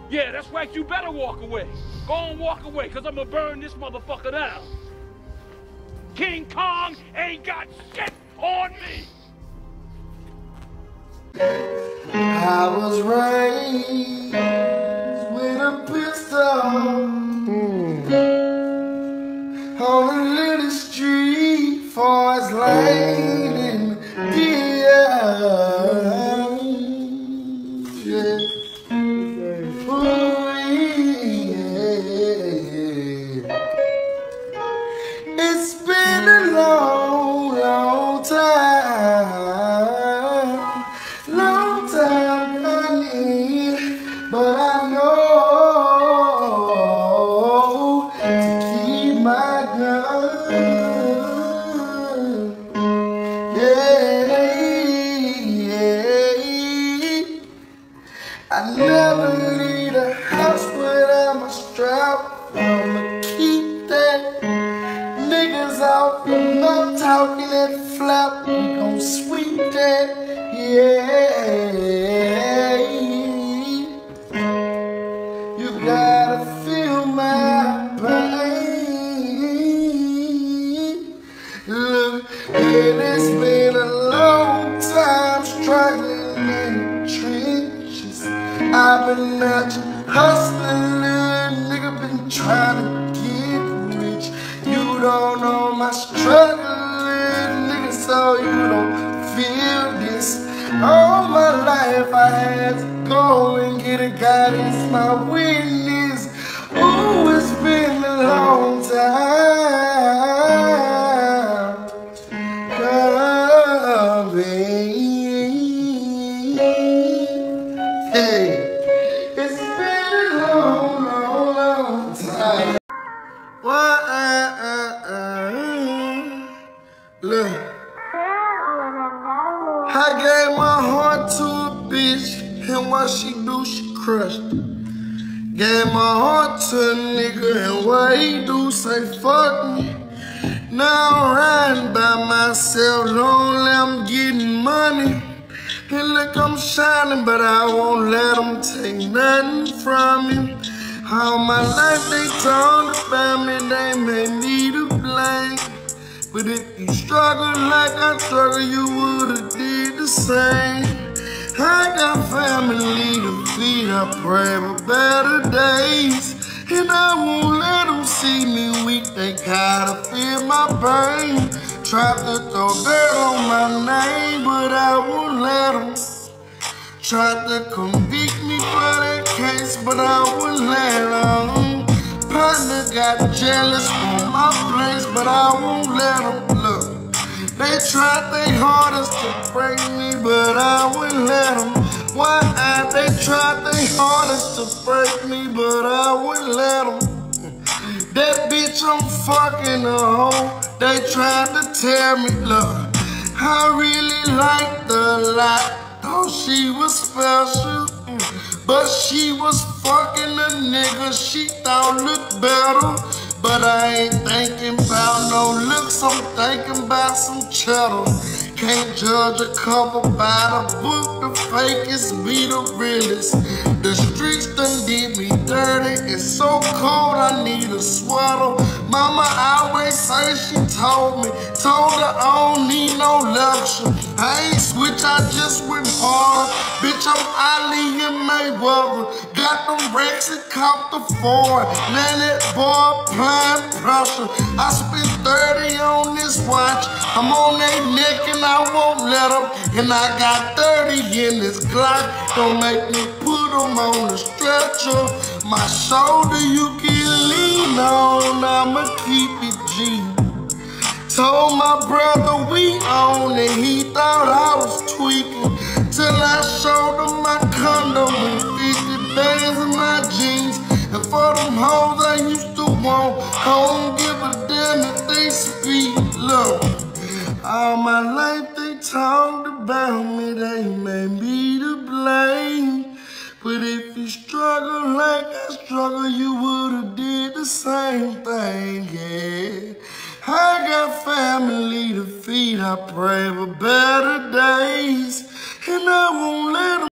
Yeah, that's right, you better walk away. Go on, walk away, because I'm going to burn this motherfucker down. King Kong ain't got shit on me. I was raised with a pistol on a little street, far as lane in the air. Yeah. Ooh, yeah. It's been a long, long time. Long time coming, but I know to keep my gun. Yeah, yeah. I never leave the house without my strap. I'ma keep that. Niggas out the mouth talking that flap. We gon' sweep that. Yeah, you gotta feel my pain. Look, it has been a long time struggling in the trenches. I've been out here hustling, little nigga been trying to get rich. You don't know my struggle, little nigga, so you don't feel this. All my life I had to go and get a guidance, my witness. Ooh, it's been a long time coming. Hey, it's been a long, long, long time. Look, I gave my heart to a bitch, and what she do, she crushed it. Gave my heart to a nigga, and what he do, say fuck me. Now I'm riding by myself, lonely, I'm getting money. And look, I'm shining, but I won't let them take nothing from me. All my life they talk about me, they made me to blame. But if you struggle like I struggle, you would've did the same. I got family to feed, I pray for better days. And I won't let them see me weak, they gotta feel my pain. Tried to throw dirt on my name, but I won't let them. Tried to convict me for that case, but I wouldn't let them. Partner got jealous on my place, but I won't let them. Look, they tried their hardest to break me, but I wouldn't let them. Why? They tried their hardest to break me, but I wouldn't let them. That bitch I'm fucking a hoe, they tried to tear me. Look, I really liked her a lot. Thought she was special, but she was fucking a nigga she thought looked better. But I ain't thinking about no looks, I'm thinking about some cheddar. Can't judge a couple by the book, the fakest be the realest. The streets done did me dirty, it's so cold I need a sweater. Mama always say she told her I don't need no lecture. I ain't switch, I just went hard. Bitch, I'm Ali and Mayweather. Got them racks and cop the Ford. Now that boy applying pressure. I spent 30 on this watch. I'm on their neck and I won't let them. And I got 30 in this Glock. Don't make me put them on the stretcher. My shoulder you can lean on. I'ma keep it G. Told my brother we own it, he thought I was tweaking. Till I showed him my condom and 50 bands in my jeans. And for them hoes I used to want, I don't give a damn if they speak. Look, all my life they talked about me, they made me to blame. But if you struggle like I struggle, you would've did the same thing, yeah. I got family to feed, I pray for better days, and I won't let them